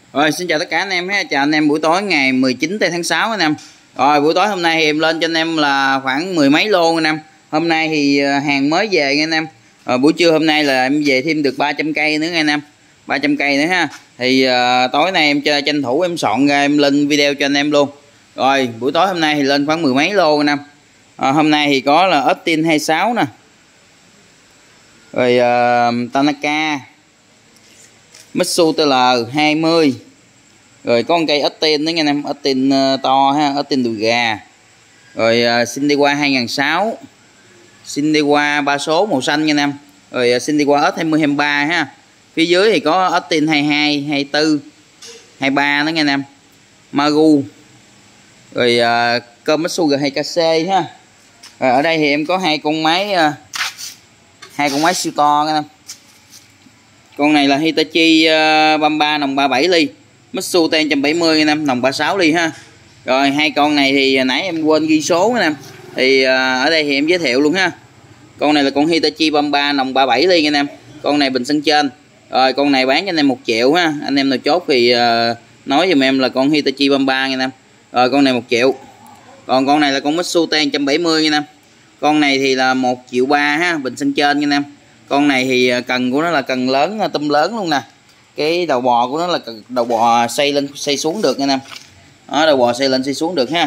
Rồi xin chào tất cả anh em ha, chào anh em buổi tối ngày 19 tháng 6 anh em. Rồi buổi tối hôm nay thì em lên cho anh em là khoảng mười mấy lô anh em. Hôm nay thì hàng mới về nha anh em. Buổi trưa hôm nay là em về thêm được 300 cây nữa nha anh em. 300 cây nữa ha. Thì tối nay em tranh thủ em soạn ra em lên video cho anh em luôn. Rồi buổi tối hôm nay thì lên khoảng mười mấy lô anh em. Hôm nay thì có là Austin 26 nè. Rồi Tanaka, Mitsu TL 20. Rồi có con cây Austin đó nha anh em, Austin to ha, Austin đùi gà. Rồi Sindewa 2006, Sindewa 3 số màu xanh nha anh em. Rồi Sindewa S2023 ha. Phía dưới thì có Austin 22, 24, 23 đó nha anh em. Magu. Rồi Komatsu G2KC ha. Rồi ở đây thì em có hai con máy siêu to nha anh em. Con này là Hitachi Bamba nòng 37 ly, Mitsu T170 anh em, nòng 36 ly ha. Rồi hai con này thì nãy em quên ghi số anh em. Thì ở đây thì em giới thiệu luôn ha. Con này là con Hitachi Bamba nòng 37 ly anh em. Con này bình sân trên. Rồi con này bán cho anh em 1 triệu ha. Anh em nào chốt thì nói giùm em là con Hitachi Bamba nha anh em. Rồi con này 1 triệu. Còn con này là con Mitsu T170 nha anh em. Con này thì là 1,3 triệu ha, bình sân trên nha anh em. Con này thì cần của nó là cần lớn, tum lớn luôn nè. Cái đầu bò của nó là đầu bò xây lên xây xuống được nha anh em. Đó, đầu bò xây lên xây xuống được ha.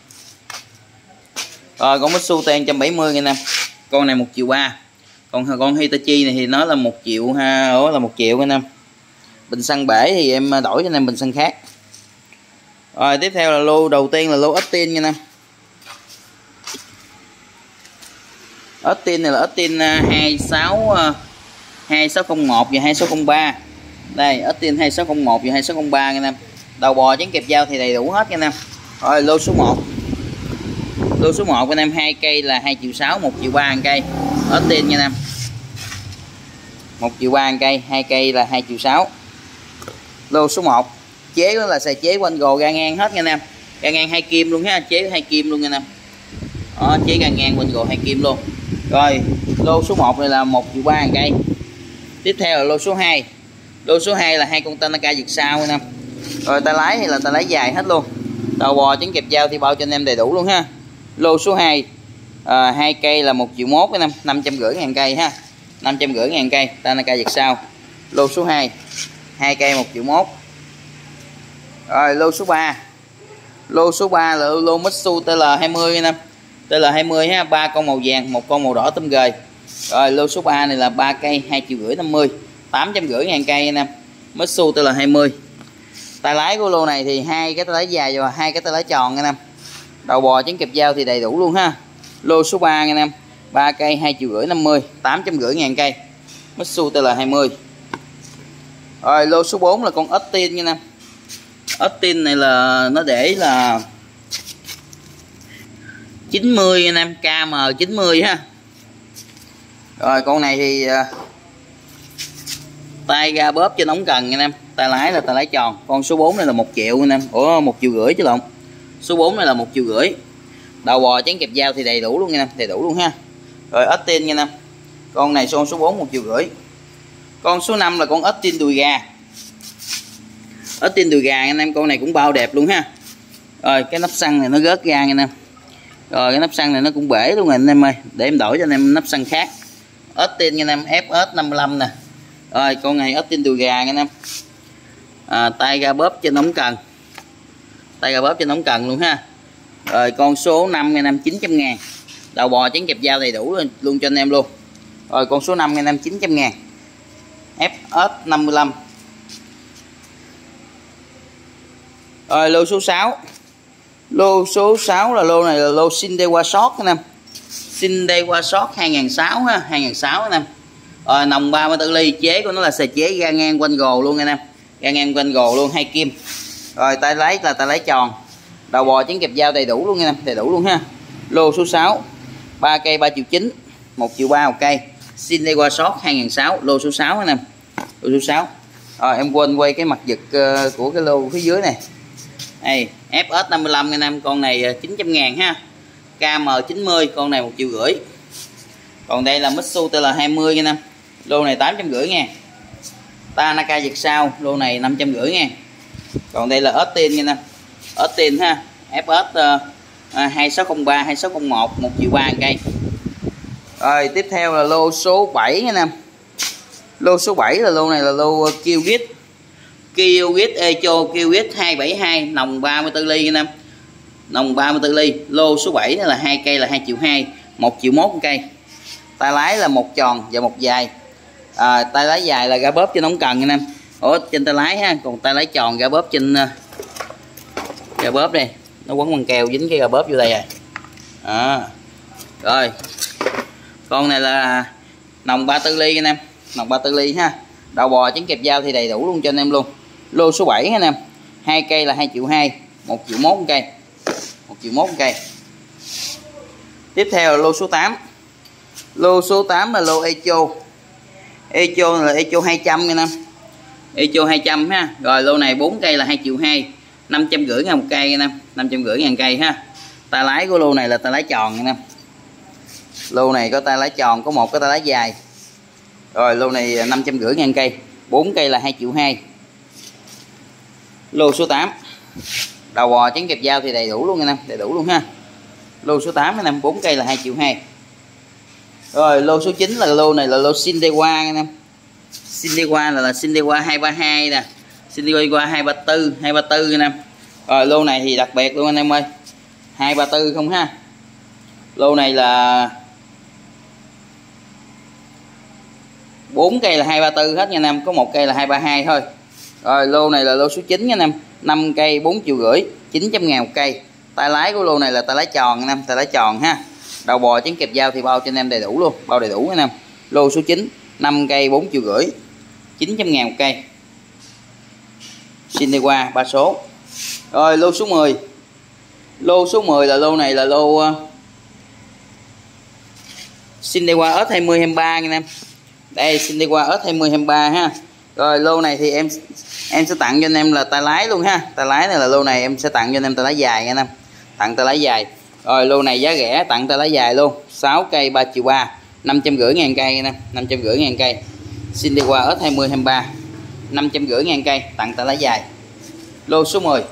Rồi con Mitsu T170 nha anh em. Con này 1,3 triệu. Còn con Hitachi này thì nó là 1 triệu ha, đó là 1 triệu anh em. Bình xăng bể thì em đổi cho anh em bình xăng khác. Rồi tiếp theo là lô đầu tiên là lô Austin nha anh em. Austin này là Austin 2601 và 2603. Đây Austin 2601 và 2603 nha anh em. Đầu bò chén kẹp dao thì đầy đủ hết nha anh em. Rồi lô số 1. Lô số 1 anh em, 2 cây là 2,6 triệu, 1,3 triệu cây. Austin nha anh em. 1,3 triệu cây, 2 cây là 2,6 triệu. Lô số 1. Chế đó là xài chế quanh gồ ga ngang hết nha anh em. Ga ngang 2 kim luôn ha, chế 2 kim luôn nha anh em. Đó, chế ga ngang quanh gồ 2 kim luôn. Rồi lô số 1 này là 1,3 triệu cây. Tiếp theo là lô số 2. Lô số 2 là hai con Tanaka vượt sau anh em. Rồi tay lái thì là tay lái dài hết luôn. Đầu bò trứng kẹp dao thì bao cho anh em đầy đủ luôn ha. Lô số 2 2 cây là 1,1 triệu anh em, 550.000 cây ha. 550.000 cây Tanaka vượt sau. Lô số 2 2 cây 1,1 triệu. Rồi lô số 3. Lô số 3 là lô Mitsu TL20 anh em. TL20 ha, 3 con màu vàng, 1 con màu đỏ tôm gời. Rồi lô số 3 này là 3 cây 2,5 triệu, 850.000 cây anh em. Mitsu TL20. Tay lái của lô này thì 2 cái tay lái dài và 2 cái tay lái tròn anh em. Đầu bò trứng kẹp dao thì đầy đủ luôn ha. Lô số 3 anh em, 3 cây 2,5 triệu, 850.000 cây. Mitsu TL20. Rồi lô số 4 là con Austin anh em. Austin này là nó để là 90 anh em, KM90 ha. Rồi con này thì tay ga bóp trên ống cần anh em. Tay lái là tay lái tròn. Con số 4 này là 1 triệu anh em. Ủa 1,5 triệu chứ lộn. Số 4 này là 1,5 triệu. Đầu bò chén kẹp dao thì đầy đủ luôn anh em, đầy đủ luôn ha. Rồi Austin nha anh em. Con này con số 4 1,5 triệu. Con số 5 là con Austin đùi gà. Austin đùi gà anh em, con này cũng bao đẹp luôn ha. Rồi cái nắp xăng này nó rớt ra anh em. Rồi cái nắp xăng này nó cũng bể luôn rồi anh em ơi. Để em đổi cho anh em nắp xăng khác. Austin anh em, FS55 nè. Rồi con này Austin đùi gà anh em. Tay ga bóp trên ống cần. Tay ga bóp trên ống cần luôn ha. Rồi con số 5 anh em, 900.000. Đầu bò chén kẹp dao đầy đủ luôn cho anh em luôn. Rồi con số 5 anh em, 900.000. FS55. Rồi lô số 6. Lô số 6 là lô này là lô Sindewa Short anh em. Sindewa Short 2006 ha, 2006 anh em. Rồi nòng 34 ly, chế của nó là xài chế ga ngang quanh gồ luôn anh em. Ga ngang quanh gồ luôn, 2 kim. Rồi tay lái là tay lái tròn. Đầu bò trứng kẹp dao đầy đủ luôn anh em, đầy đủ luôn ha. Lô số 6, 3 cây 3,9 triệu, 1,3 triệu một cây. Sindewa Short 2006, lô số 6 anh em. Lô số 6. Rồi em quên quay cái mặt giật của cái lô phía dưới này. Đây, FS55 anh em, con này 900.000 ha. KM90, con này 1,5 triệu. Còn đây là Mitsu TL20 anh em. Lô này 850.000. Tanaka vượt sau, lô này 550.000. Còn đây là Austin nha anh em. Austin ha, FS 2603 2601 1.3 triệu cây. Rồi tiếp theo là lô số 7 nha anh em. Lô số 7 là lô này là lô Killgit Echo Killgit 272 nòng 34 ly anh em. Nòng 34 ly. Lô số 7 là 2 cây là 2.2 triệu, 1.1 triệu cây. Tay lái là một tròn và một dài. Tay lái dài là gã bóp trên ống cần anh em. Trên tay lái ha, còn tay lái tròn gã bóp trên gà bóp đây, nó quấn bằng keo dính cái gà bóp vô đây rồi. Rồi con này là nòng 34 ly anh em, nòng 34 ly ha. Đầu bò trứng kẹp dao thì đầy đủ luôn cho anh em luôn. Lô số 7 anh em, 2 cây là 2.2 triệu, 1.1 triệu cây, 1.1 triệu cây. Tiếp theo là lô số 8. Lô số 8 là lô Echo. Echo là Echo 200 anh em, Echo 200 ha. Rồi lô này 4 cây là 2.2 triệu, 550 ngàn một cây anh em, 550 ngàn cây ha. Tay lái của lô này là tay lái tròn anh em. Lô này có tay lái tròn, có một cái tay lái dài. Rồi lô này 550 ngàn cây, 4 cây là 2.2 triệu. Lô số 8. Đầu bò trứng kẹp dao thì đầy đủ luôn anh em, đầy đủ luôn ha. Lô số 8 anh em, 4 cây là 2.2 triệu. Rồi lô số 9 là lô này là lô Sindewa anh em. Sindewa là Sindewa 232 nè, Sindewa 234 anh em. Rồi lô này thì đặc biệt luôn anh em ơi, 234 không ha. Lô này là 4 cây là 234 hết nha anh em, có một cây là 232 thôi. Rồi lô này là lô số 9 nha anh em, 5 cây 4.5 triệu, 900 ngàn một cây. Tay lái của lô này là tay lái tròn anh em, tay lái tròn ha. Đầu bò trứng kẹp dao thì bao cho anh em đầy đủ luôn, bao đầy đủ anh em. Lô số 9, 5 cây 4.5 triệu, 900 ngàn một cây. Sindewa 3 số. Rồi lô số 10. Lô số 10 là lô này là lô Sindewa S2023 anh em. Đây Sindewa S2023 ha. Rồi lô này thì em sẽ tặng cho anh em là tay lái luôn ha. Tay lái này là lô này em sẽ tặng cho anh em tay lái dài nha anh em. Tặng tay lái dài. Rồi lô này giá rẻ, tặng tay lái dài luôn, 6 cây 3.3 triệu, 550 ngàn cây anh em, 550 ngàn cây. Sindewa S2023 550 ngàn cây, tặng tay lái dài. Lô số 10.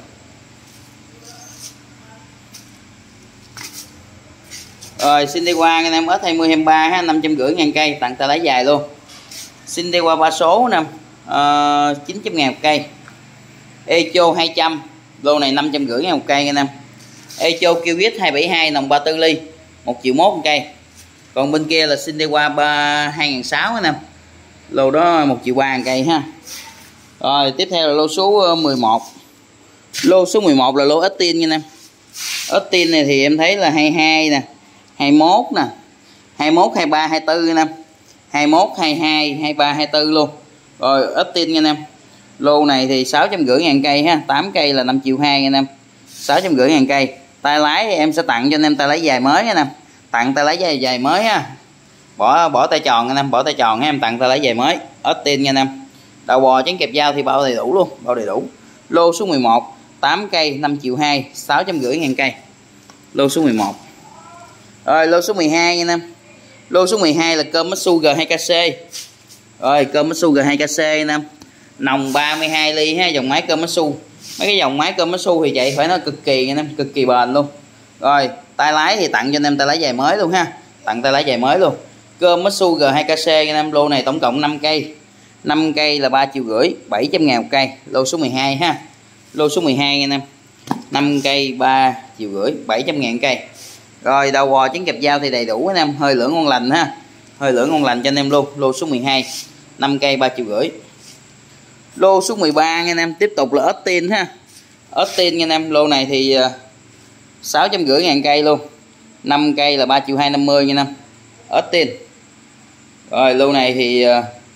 Rồi Sindewa anh em S2023 ha, 550 ngàn cây, tặng tay lái dài luôn. Sindewa 3 số nè, 900 ngàn một cây. Echo 200, lô này 550 ngàn một cây anh em. Echo Killgit 272 nòng 34 ly, 1.1 triệu một cây. Còn bên kia là Sindewa 2006 anh em. Lô đó 1.3 triệu một cây ha. Rồi tiếp theo là lô số 11. Lô số 11 là lô Austin nha anh em. Austin này thì em thấy là 22 nè, 21 nè, 21, 23, 24 anh em. 21, 22, 23, 24 luôn. Rồi Austin nha anh em. Lô này thì 650 ngàn cây ha, 8 cây là 5.2 triệu anh em. 650 ngàn cây. Tay lái thì em sẽ tặng cho anh em tay lái dài mới anh em. Tặng tay lái dài mới ha. Bỏ tay tròn anh em, bỏ tay tròn ha, em tặng tay lái dài mới Austin nha anh em. Đầu bò trứng kẹp dao thì bao đầy đủ luôn, bao đầy đủ. Lô số 11, 8 cây 5.2 triệu, 650 ngàn cây. Lô số 11. Rồi lô số 12 nha anh em. Lô số 12 là Komatsu G2KC. Rồi Komatsu G2KC anh em. Nòng 32 ly ha, dòng máy Komatsu. Mấy cái dòng máy Komatsu thì chạy phải nó cực kỳ anh em, cực kỳ bền luôn. Rồi tay lái thì tặng cho anh em tay lái dài mới luôn ha, tặng tay lái dài mới luôn. Komatsu G2KC anh em. Lô này tổng cộng 5 cây, 5 cây là 3.5 triệu, 700 ngàn một cây. Lô số 12 ha. Lô số 12 anh em, 5 cây 3.5 triệu, 700 ngàn cây. Rồi đầu bò trứng kẹp dao thì đầy đủ anh em, hơi lưỡng ngon lành ha, hơi lưỡng ngon lành cho anh em luôn. Lô số 12, 5 cây 3.5 triệu. Lô số 13 anh em, tiếp tục là Austin ha. Austin anh em. Lô này thì 650 ngàn cây luôn, 5 cây là 3.250 triệu anh em. Austin. Rồi lô này thì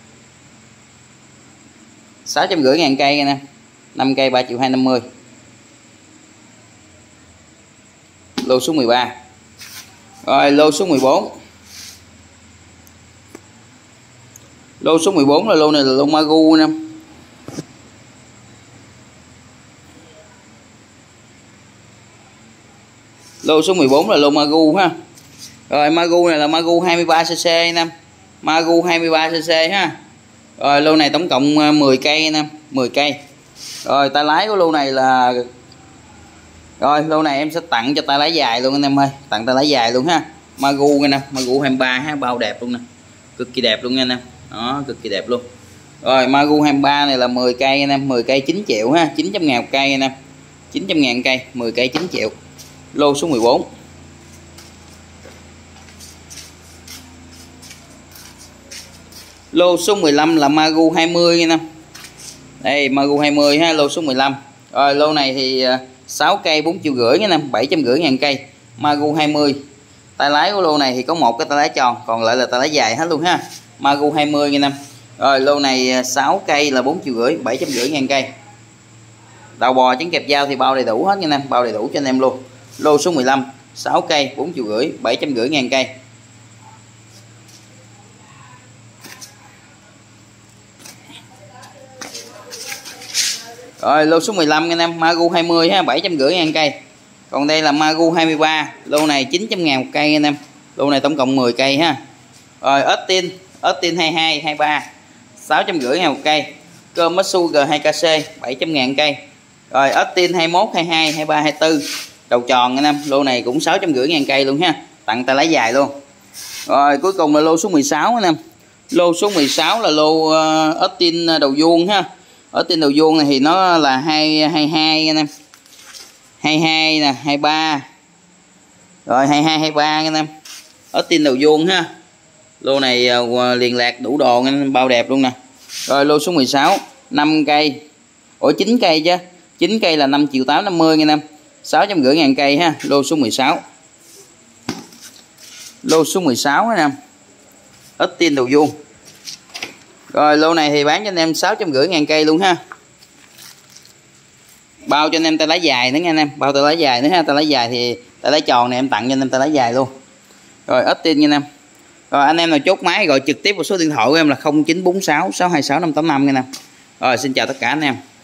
650 ngàn cây anh em, 5 cây 3.250 triệu. Lô số 13. Rồi lô số 14. Lô số 14 là lô này là lô Magu anh em. Lô số 14 là lô Magu ha. Rồi Magu này là Magu 23cc anh em. Magu 23cc ha. Rồi lô này tổng cộng 10 cây anh em, 10 cây. Rồi tay lái của lô này là, rồi lô này em sẽ tặng cho tay lái dài luôn anh em ơi, tặng tay lái dài luôn ha. Magu anh em, Magu 23 ha, bao đẹp luôn nè, cực kỳ đẹp luôn nha anh em, đó cực kỳ đẹp luôn. Rồi Magu 23 này là 10 cây anh em, 10 cây 9 triệu ha, 900 ngàn một cây anh em, 900 ngàn cây, 10 cây 9 triệu. Lô số 14. Lô số 15 là Magu 20 anh em. Đây Magu 20 ha, lô số 15. Rồi lô này thì 6 cây 4,5 triệu anh em, 750 ngàn cây. Magu 20. Tay lái của lô này thì có một cái tay lái tròn, còn lại là tay lái dài hết luôn ha. Magu 20 anh em. Rồi lô này 6 cây là 4,5 triệu, 750 ngàn cây. Đầu bò trứng kẹp dao thì bao đầy đủ hết nha anh em, bao đầy đủ cho anh em luôn. Lô số 15, 6 cây 4,5 triệu, 750 ngàn cây. Rồi lô số 15 anh em, Magu 20 ha, 750 ngàn cây. Còn đây là Magu 23, lô này 900 ngàn một cây anh em. Lô này tổng cộng 10 cây ha. Rồi Austin 22, 23, 650 ngàn một cây. Komatsu G2KC 700 ngàn cây. Rồi Austin 21, 22, 23, 24 đầu tròn anh em, lô này cũng 650 ngàn cây luôn ha, tặng tay lái dài luôn. Rồi cuối cùng là lô số 16 anh em. Lô số 16 là lô Austin đầu vuông ha. Austin đầu vuông này thì nó là 22 anh em, 22 nè, 23, rồi 22, 23 anh em. Austin đầu vuông ha. Lô này liền lạc đủ đồ anh em, bao đẹp luôn nè. Rồi lô số 16, 5 cây, 9 cây chứ, 9 cây là 5 triệu 850 anh em, 650 ngàn cây ha. Lô số 16. Lô số 16 anh em, Austin đầu vuông. Rồi lô này thì bán cho anh em 650 ngàn cây luôn ha. Bao cho anh em tay lái dài nữa nha anh em, bao tay lái dài nữa ha. Tay lái dài thì tay lái tròn này em tặng cho anh em tay lái dài luôn. Rồi Austin nha anh em. Rồi anh em nào chốt máy gọi trực tiếp vào số điện thoại của em là 0946 626 585 nha anh em. Rồi xin chào tất cả anh em.